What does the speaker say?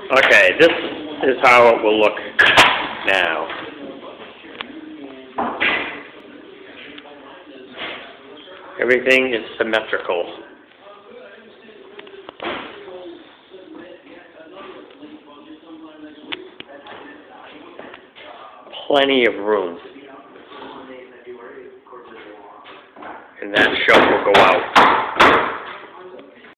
Okay, this is how it will look now. Everything is symmetrical. Plenty of room. And that shelf will go out.